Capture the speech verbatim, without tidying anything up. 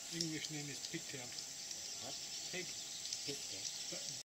English name is pigtail. What? Pig. Pigtail. But